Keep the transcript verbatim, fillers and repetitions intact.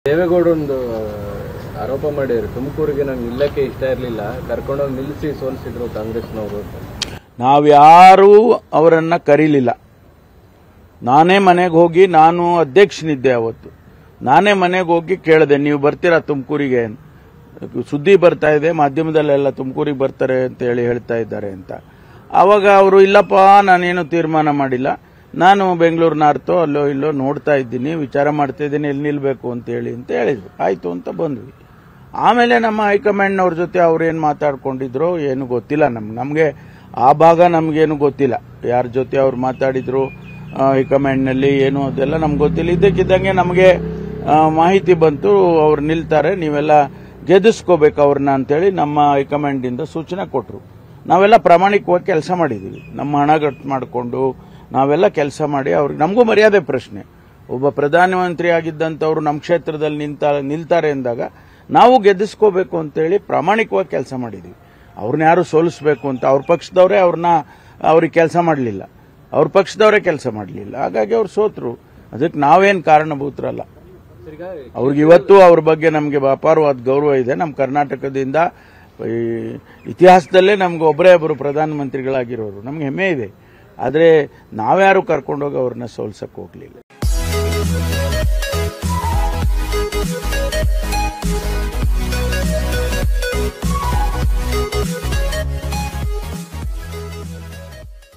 ದೇವೇಗೌಡರೊಂದು ಆರೋಪ ಮಾಡಿದ್ರು, ತುಮಕೂರಿಗೆ ನಂಗೆ ಇಲ್ಲಕ್ಕೆ ಇಷ್ಟ ಇರಲಿಲ್ಲ, ಕರ್ಕೊಂಡೋಗಿ ನಿಲ್ಲಿಸಿ ಸೋಲಿಸಿದ್ರು ಕಾಂಗ್ರೆಸ್ನವರು. ನಾವ್ಯಾರೂ ಅವರನ್ನ ಕರೀಲಿಲ್ಲ. ನಾನೇ ಮನೆಗೆ ಹೋಗಿ, ನಾನು ಅಧ್ಯಕ್ಷನಿದ್ದೆ ಅವತ್ತು, ನಾನೇ ಮನೆಗೆ ಹೋಗಿ ಕೇಳಿದೆ, ನೀವು ಬರ್ತೀರಾ ತುಮಕೂರಿಗೆ? ಸುದ್ದಿ ಬರ್ತಾ ಇದೆ ಮಾಧ್ಯಮದಲ್ಲೆಲ್ಲ, ತುಮಕೂರಿಗೆ ಬರ್ತಾರೆ ಅಂತ ಹೇಳಿ ಹೇಳ್ತಾ ಇದ್ದಾರೆ ಅಂತ. ಆವಾಗ ಅವರು ಇಲ್ಲಪ್ಪ, ನಾನೇನು ತೀರ್ಮಾನ ಮಾಡಿಲ್ಲ, ನಾನು ಬೆಂಗಳೂರು ನಾರ್ತೋ ಅಲ್ಲೋ ಇಲ್ಲೋ ನೋಡ್ತಾ ಇದ್ದೀನಿ, ವಿಚಾರ ಮಾಡ್ತಾ ಇದ್ದೀನಿ ಎಲ್ಲಿ ನಿಲ್ಬೇಕು ಅಂತ ಹೇಳಿ ಅಂತ ಹೇಳಿದ್ರು. ಆಯ್ತು ಅಂತ ಬಂದ್ವಿ. ಆಮೇಲೆ ನಮ್ಮ ಹೈಕಮಾಂಡ್ನವ್ರ ಜೊತೆ ಅವ್ರೇನು ಮಾತಾಡ್ಕೊಂಡಿದ್ರು ಏನು ಗೊತ್ತಿಲ್ಲ. ನಮ್ಗೆ ನಮಗೆ ಆ ಭಾಗ ನಮಗೇನು ಗೊತ್ತಿಲ್ಲ, ಯಾರ ಜೊತೆ ಅವ್ರು ಮಾತಾಡಿದ್ರು ಹೈಕಮಾಂಡ್ನಲ್ಲಿ ಏನು ಅದೆಲ್ಲ ನಮ್ಗೆ ಗೊತ್ತಿಲ್ಲ. ಇದ್ದಕ್ಕಿದ್ದಂಗೆ ನಮಗೆ ಮಾಹಿತಿ ಬಂತು, ಅವ್ರು ನಿಲ್ತಾರೆ, ನೀವೆಲ್ಲ ಗೆದಿಸ್ಕೋಬೇಕು ಅವ್ರನ್ನ ಅಂತೇಳಿ ನಮ್ಮ ಹೈಕಮಾಂಡಿಂದ ಸೂಚನೆ ಕೊಟ್ಟರು. ನಾವೆಲ್ಲ ಪ್ರಾಮಾಣಿಕವಾಗಿ ಕೆಲಸ ಮಾಡಿದ್ದೀವಿ, ನಮ್ಮ ಹಣ ಗಟ್ಟು ಮಾಡಿಕೊಂಡು ನಾವೆಲ್ಲ ಕೆಲಸ ಮಾಡಿ ಅವ್ರಿಗೆ, ನಮಗೂ ಮರ್ಯಾದೆ ಪ್ರಶ್ನೆ. ಒಬ್ಬ ಪ್ರಧಾನಮಂತ್ರಿ ಆಗಿದ್ದಂಥವ್ರು ನಮ್ಮ ಕ್ಷೇತ್ರದಲ್ಲಿ ನಿಂತ ನಿಲ್ತಾರೆ ಎಂದಾಗ ನಾವು ಗೆದ್ದಿಸ್ಕೋಬೇಕು ಅಂತೇಳಿ ಪ್ರಾಮಾಣಿಕವಾಗಿ ಕೆಲಸ ಮಾಡಿದ್ದೀವಿ. ಅವ್ರನ್ನ ಯಾರು ಸೋಲಿಸಬೇಕು ಅಂತ ಅವ್ರ ಪಕ್ಷದವರೇ ಅವ್ರನ್ನ ಅವ್ರಿಗೆ ಕೆಲಸ ಮಾಡಲಿಲ್ಲ, ಅವ್ರ ಪಕ್ಷದವರೇ ಕೆಲಸ ಮಾಡಲಿಲ್ಲ, ಹಾಗಾಗಿ ಅವ್ರು ಸೋತರು. ಅದಕ್ಕೆ ನಾವೇನು ಕಾರಣಭೂತರಲ್ಲ. ಅವ್ರಿಗೆ ಇವತ್ತು ಅವ್ರ ಬಗ್ಗೆ ನಮಗೆ ಅಪಾರವಾದ ಗೌರವ ಇದೆ. ನಮ್ಮ ಕರ್ನಾಟಕದಿಂದ ಇತಿಹಾಸದಲ್ಲೇ ನಮ್ಗೆ ಒಬ್ಬರೇ ಒಬ್ಬರು ಪ್ರಧಾನಮಂತ್ರಿಗಳಾಗಿರೋರು, ನಮ್ಗೆ ಹೆಮ್ಮೆ ಇದೆ. ಆದರೆ ನಾವ್ಯಾರು ಕರ್ಕೊಂಡೋಗಿ ಅವ್ರನ್ನ ಸೋಲ್ಸಕ್ಕೆ ಹೋಗ್ಲಿಲ್ಲ.